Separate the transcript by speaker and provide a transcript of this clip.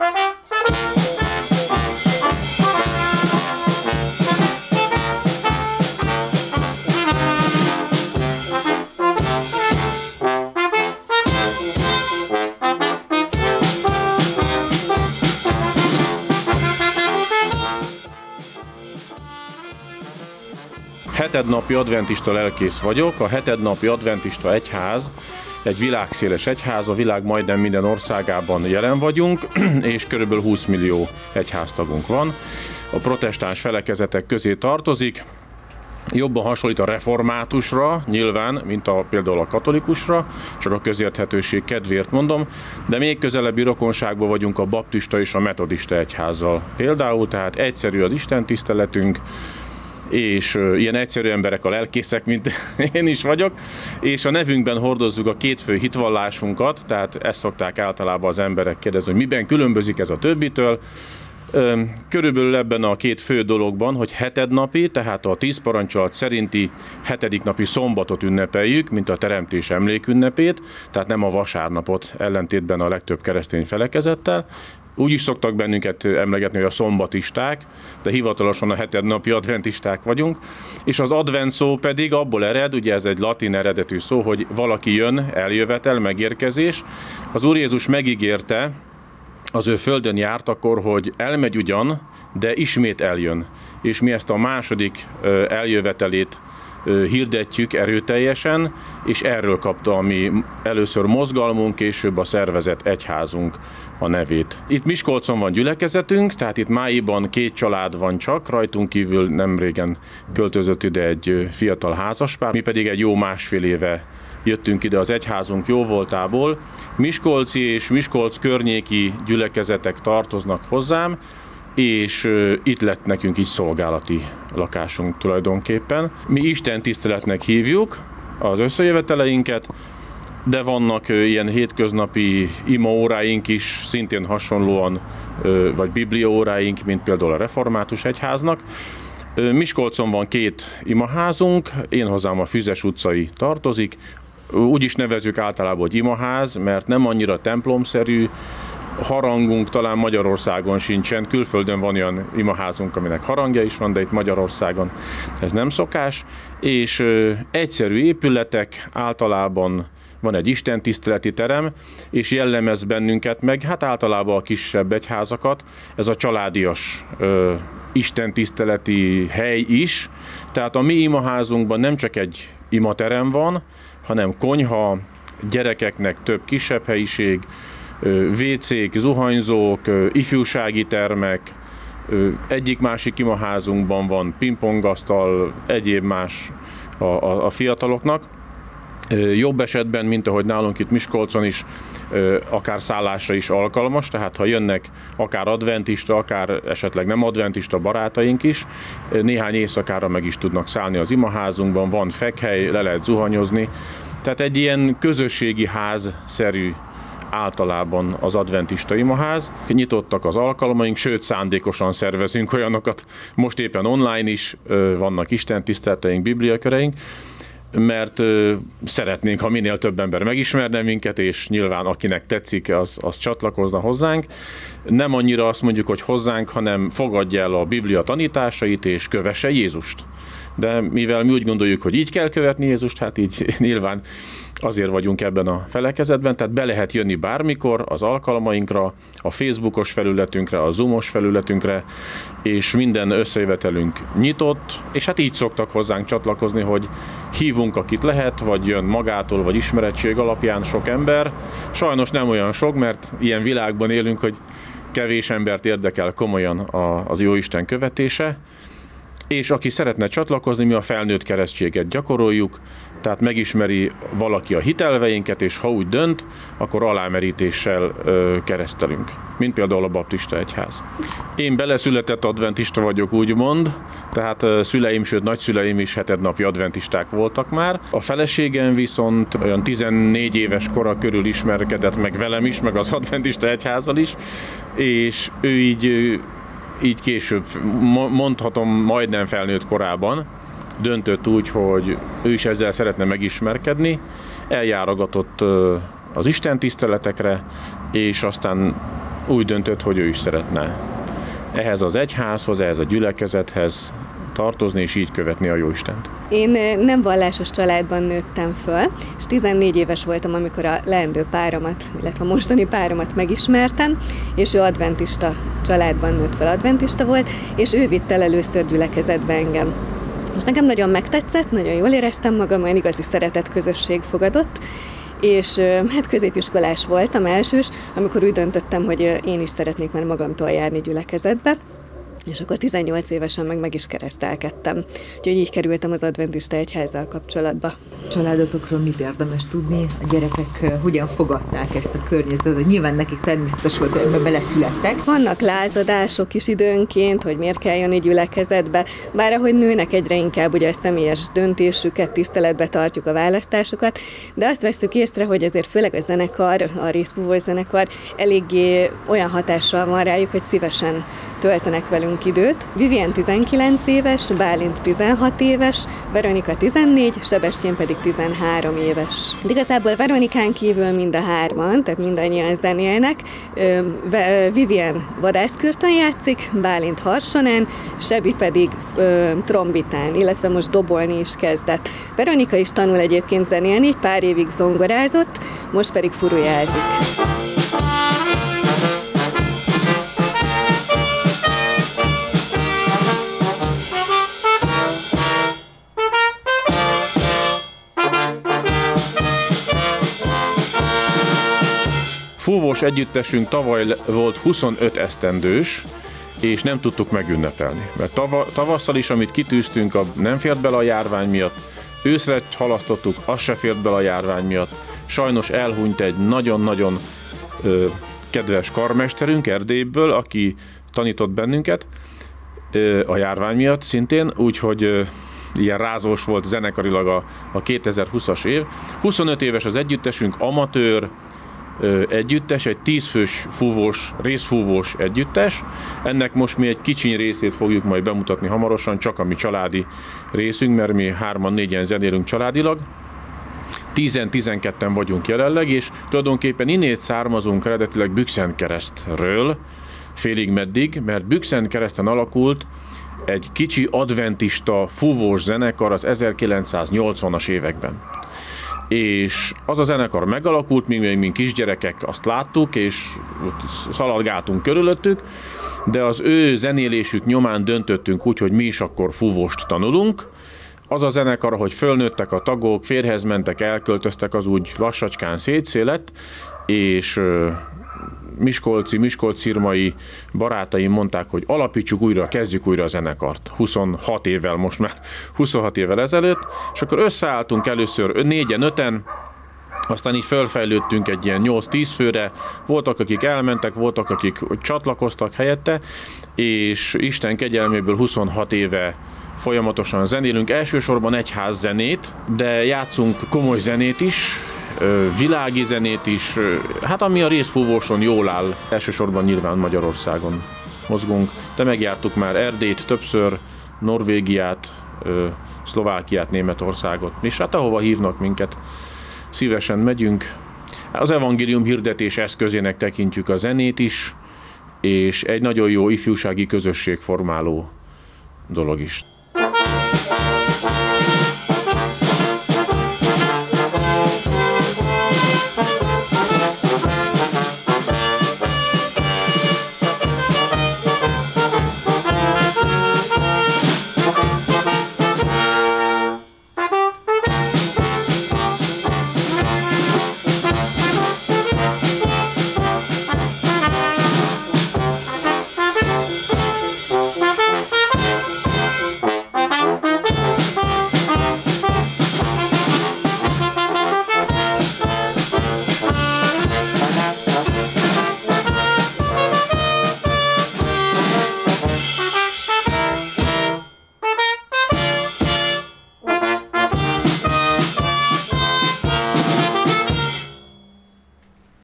Speaker 1: Hetednapi adventista lelkész vagyok. A Hetednapi Adventista Egyház egy világszéles egyház, a világ majdnem minden országában jelen vagyunk, és körülbelül 20 millió egyháztagunk van. A protestáns felekezetek közé tartozik, jobban hasonlít a reformátusra, nyilván, mint például a katolikusra, csak a közérthetőség kedvéért mondom, de még közelebbi rokonságban vagyunk a baptista és a metodista egyházzal. Például, tehát egyszerű az istentiszteletünk, és ilyen egyszerű emberek a lelkészek, mint én is vagyok, és a nevünkben hordozzuk a két fő hitvallásunkat, tehát ezt szokták általában az emberek kérdezni, hogy miben különbözik ez a többitől. Körülbelül ebben a két fő dologban, hogy hetednapi, tehát a 10 parancsolat szerinti hetedik napi szombatot ünnepeljük, mint a teremtés emlékünnepét, tehát nem a vasárnapot, ellentétben a legtöbb keresztény felekezettel. Úgy is szoktak bennünket emlegetni, hogy a szombatisták, de hivatalosan a hetednapi adventisták vagyunk. És az advent szó pedig abból ered, ugye ez egy latin eredetű szó, hogy valaki jön, eljövetel, megérkezés. Az Úr Jézus megígérte, az ő földön járt akkor, hogy elmegy ugyan, de ismét eljön. És mi ezt a második eljövetelét hirdetjük erőteljesen, és erről kapta a mi először mozgalmunk, később a szervezet egyházunk a nevét. Itt Miskolcon van gyülekezetünk, tehát itt máiban 2 család van csak, rajtunk kívül nemrégen költözött ide egy fiatal házaspár, mi pedig egy jó 1,5 éve jöttünk ide az egyházunk jóvoltából. Miskolci és Miskolc környéki gyülekezetek tartoznak hozzám, és itt lett nekünk így szolgálati lakásunk tulajdonképpen. Mi Isten tiszteletnek hívjuk az összejöveteleinket, de vannak ilyen hétköznapi imaóráink is, szintén hasonlóan, vagy bibliaóráink, mint például a református egyháznak. Miskolcon van 2 imaházunk, én hozzám a Füzes utcai tartozik. Úgy is nevezzük általában, hogy imaház, mert nem annyira templomszerű, harangunk talán Magyarországon sincsen, külföldön van olyan imaházunk, aminek harangja is van, de itt Magyarországon ez nem szokás, és egyszerű épületek, általában van egy istentiszteleti terem, és jellemez bennünket meg, hát általában a kisebb egyházakat, ez a családias istentiszteleti hely is, tehát a mi imaházunkban nem csak egy imaterem van, hanem konyha, gyerekeknek több kisebb helyiség, WC-k, zuhanyzók, ifjúsági termek, egyik-másik imaházunkban van pingpongasztal, egyéb más a fiataloknak. Jobb esetben, mint ahogy nálunk itt Miskolcon is, akár szállásra is alkalmas, tehát ha jönnek akár adventista, akár esetleg nem adventista barátaink is, néhány éjszakára meg is tudnak szállni az imaházunkban, van fekhely, le lehet zuhanyozni, tehát egy ilyen közösségi házszerű általában az adventista imaház. Nyitottak az alkalmaink, sőt szándékosan szervezünk olyanokat, most éppen online is vannak istentiszteleteink, bibliaköreink, mert szeretnénk, ha minél több ember megismerne minket, és nyilván akinek tetszik, az csatlakozna hozzánk. Nem annyira azt mondjuk, hogy hozzánk, hanem fogadja el a Biblia tanításait, és kövesse Jézust. De mivel mi úgy gondoljuk, hogy így kell követni Jézust, hát így nyilván azért vagyunk ebben a felekezetben, tehát be lehet jönni bármikor az alkalmainkra, a Facebookos felületünkre, a Zoomos felületünkre, és minden összejövetelünk nyitott, és hát így szoktak hozzánk csatlakozni, hogy hívunk, akit lehet, vagy jön magától, vagy ismerettség alapján sok ember. Sajnos nem olyan sok, mert ilyen világban élünk, hogy kevés embert érdekel komolyan az Jóisten követése, és aki szeretne csatlakozni, mi a felnőtt keresztséget gyakoroljuk, tehát megismeri valaki a hitelveinket, és ha úgy dönt, akkor alámerítéssel keresztelünk, mint például a baptista egyház. Én beleszületett adventista vagyok, úgymond, tehát szüleim, sőt nagyszüleim is hetednapi adventisták voltak már. A feleségem viszont olyan 14 éves kora körül ismerkedett meg velem is, meg az adventista egyházzal is, és ő így később, mondhatom majdnem felnőtt korában, döntött úgy, hogy ő is ezzel szeretne megismerkedni, eljárogatott az istentiszteletekre, és aztán úgy döntött, hogy ő is szeretne ehhez az egyházhoz, ehhez a gyülekezethez tartozni, és így követni a Jóistent.
Speaker 2: Én nem vallásos családban nőttem föl, és 14 éves voltam, amikor a leendő páromat, illetve a mostani páromat megismertem, és ő adventista családban nőtt fel, adventista volt, és ő vitt el először gyülekezetbe engem. És nekem nagyon megtetszett, nagyon jól éreztem magam, olyan igazi szeretett közösség fogadott, és hát középiskolás voltam, elsős, amikor úgy döntöttem, hogy én is szeretnék már magamtól járni gyülekezetbe, és akkor 18 évesen meg is keresztelkedtem. Úgyhogy így kerültem az adventista egyházzal kapcsolatba.
Speaker 3: A családotokról mit érdemes tudni? A gyerekek hogyan fogadták ezt a környezetet? Nyilván nekik természetes volt, hogy ebbe beleszülettek.
Speaker 2: Vannak lázadások is időnként, hogy miért kell jönni gyülekezetbe, bár ahogy nőnek egyre inkább ugye a személyes döntésüket, tiszteletbe tartjuk a választásokat, de azt vesszük észre, hogy azért főleg a zenekar, a részfúvós zenekar eléggé olyan hatással van rájuk, hogy szívesen töltenek velünk időt. Vivien 19 éves, Bálint 16 éves, Veronika 14, Sebestyén pedig 13 éves. De igazából Veronikán kívül mind a hárman, tehát mindannyian zenélnek. Vivien vadászkürtön játszik, Bálint harsonán, Sebi pedig trombitán, illetve most dobolni is kezdett. Veronika is tanul egyébként zenélni, pár évig zongorázott, most pedig furujázik.
Speaker 1: Fúvós együttesünk tavaly volt 25 esztendős, és nem tudtuk megünnepelni. Mert tavasszal is, amit kitűztünk, nem fért bele a járvány miatt, őszre halasztottuk, az se fért bele a járvány miatt. Sajnos elhunyt egy nagyon-nagyon kedves karmesterünk Erdélyből, aki tanított bennünket a járvány miatt szintén, úgyhogy ilyen rázós volt zenekarilag a 2020-as év. 25 éves az együttesünk, amatőr együttes, egy 10 fős fúvós, részfúvós együttes. Ennek most mi egy kicsiny részét fogjuk majd bemutatni hamarosan, csak a mi családi részünk, mert mi 3-4-en zenélünk családilag. 10-12-en vagyunk jelenleg, és tulajdonképpen innét származunk eredetileg Bükszentkeresztről, félig meddig, mert Bükszentkereszten alakult egy kicsi adventista fúvós zenekar az 1980-as években. És az a zenekar megalakult, mi kisgyerekek azt láttuk, és szaladgáltunk körülöttük, de az ő zenélésük nyomán döntöttünk úgy, hogy mi is akkor fúvóst tanulunk. Az a zenekar, hogy fölnőttek a tagok, férjhez mentek, elköltöztek, az úgy lassacskán szétszélett, és miskolc-szirmai barátaim mondták, hogy alapítsuk újra, kezdjük újra a zenekart. 26 évvel ezelőtt, és akkor összeálltunk először 4-5-en, aztán így fölfejlődtünk egy ilyen 8-10 főre, voltak, akik elmentek, voltak, akik csatlakoztak helyette, és Isten kegyelméből 26 éve folyamatosan zenélünk, elsősorban egyházzenét, de játszunk komoly zenét is, világi zenét is, hát ami a részfúvóson jól áll, elsősorban nyilván Magyarországon mozgunk, de megjártuk már Erdélyt többször, Norvégiát, Szlovákiát, Németországot, és hát ahova hívnak minket, szívesen megyünk. Az evangélium hirdetés eszközének tekintjük a zenét is, és egy nagyon jó ifjúsági közösségformáló dolog is.